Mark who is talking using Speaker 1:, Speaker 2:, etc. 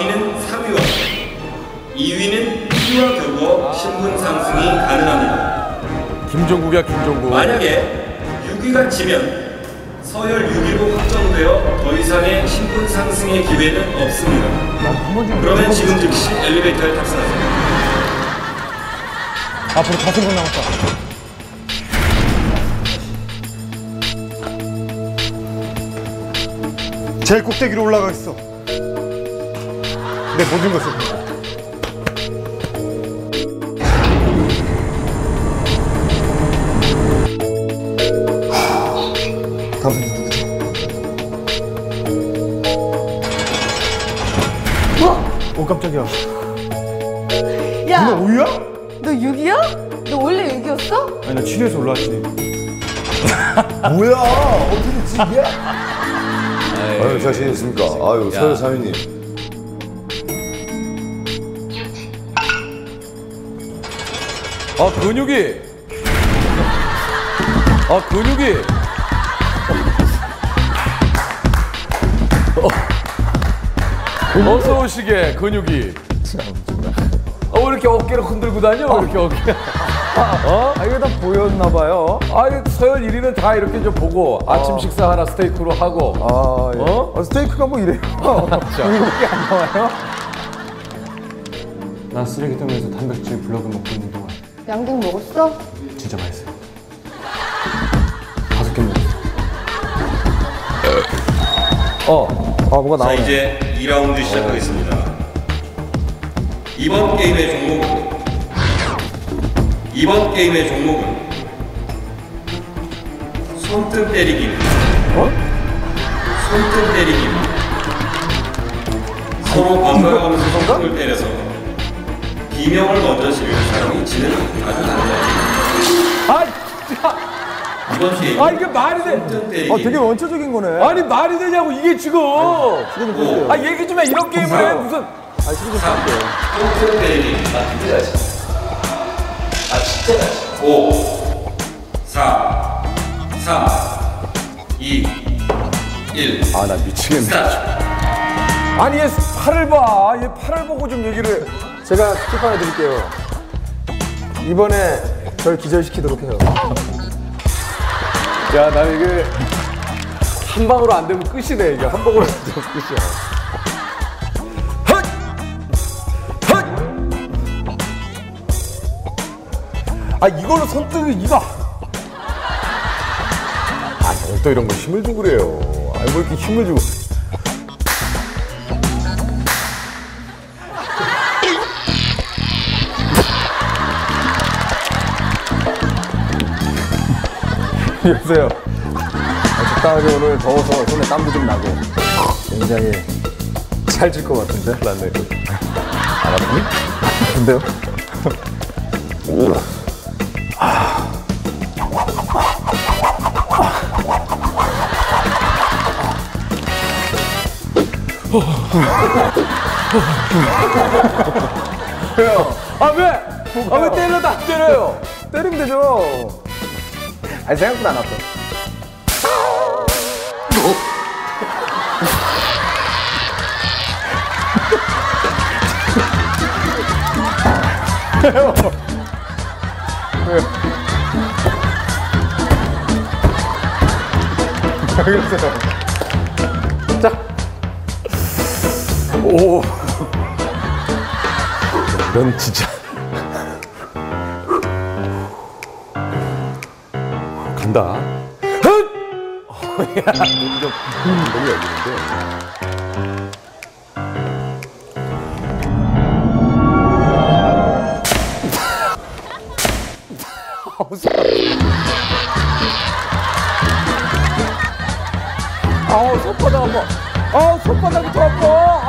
Speaker 1: 4위는 3위와 2위는 2위와 겨루어 신분 상승이 가능합니다.
Speaker 2: 김종국이야, 김종국.
Speaker 1: 만약에 6위가 지면 서열 6위로 확정되어 더 이상의 신분 상승의 기회는 없습니다. 그러면 지금 즉시 엘리베이터에 탑승하세요.
Speaker 3: 앞으로 5분 남았다. 제일 꼭대기로 올라가겠어. 내 모든 것을. 다음 선수 누구지? 오 깜짝이야.
Speaker 4: 야,
Speaker 3: 너 5위야?
Speaker 4: 너 6이야? 너 원래 6이었어?
Speaker 3: 아니 나 7위에서 올라왔지.
Speaker 5: 뭐야? 어떻게 집이야? 아유, 자신 있습니까? 아유, 서열 사위님.
Speaker 2: 근육이. 근육이. 어서 오시게, 근육이. 왜 이렇게 어깨를 흔들고 다녀? 왜 이렇게 어깨.
Speaker 3: 이거 다 보였나봐요.
Speaker 2: 서열 1위는 다 이렇게 좀 보고 아침 식사 하나 스테이크로 하고.
Speaker 3: 예. 스테이크가 뭐 이래요. 이거밖에 안 나와요? 난 쓰레기통에서 단백질 블럭을 먹고 있는 동안
Speaker 4: 양갱 먹었어?
Speaker 3: 진짜 맛있어요. 5개 먹었어. 뭐가
Speaker 1: 자,
Speaker 3: 나오네.
Speaker 1: 이제 2라운드 시작하겠습니다. 이번 게임의 종목은 손등 때리기입니다. 손등 때리기입니다. 서로 번갈아가면서 손등을 때려서 비명을 먼저 지르는 사람이 지는 아주 단가입니다. 이번 게임
Speaker 2: 이게 말이 돼?
Speaker 1: 손등 때리기.
Speaker 3: 되게 원초적인 거네.
Speaker 2: 아니, 말이 되냐고, 이게 지금. 얘기 좀 해. 이런 게임을 해. 무슨.
Speaker 1: 손등 때리기. 진짜 잘했어. 5, 4, 3, 2, 1.
Speaker 5: 나 미치겠네.
Speaker 1: 스타트.
Speaker 2: 아니, 얘 팔을 봐. 얘 팔을 보고 좀 얘기를 해.
Speaker 3: 제가 팁 하나 드릴게요. 이번에 절 기절시키도록 해요.
Speaker 2: 야, 나 이게 한 방으로 안 되면 끝이네. 이게 한 방으로 안 되면 끝이야. 이걸로 손등이 이거. 또 이런 거 힘을 주고 그래요. 뭐 이렇게 힘을 주고.
Speaker 3: 여보세요. 적당하게 오늘 더워서 손에 땀도 좀 나고 굉장히 잘 질 것 같은데?
Speaker 2: 났네.
Speaker 3: 안 아프니? 근데요?
Speaker 2: 왜요? 왜 때려도 안 때려요?
Speaker 3: 때리면 되죠. 생각보다 안 아파. 왜요? 그랬어요.
Speaker 2: 자. 오. 넌 진짜. 간다. 야, 너무 열리는데. 손바닥 아파. 손바닥이 더 아파.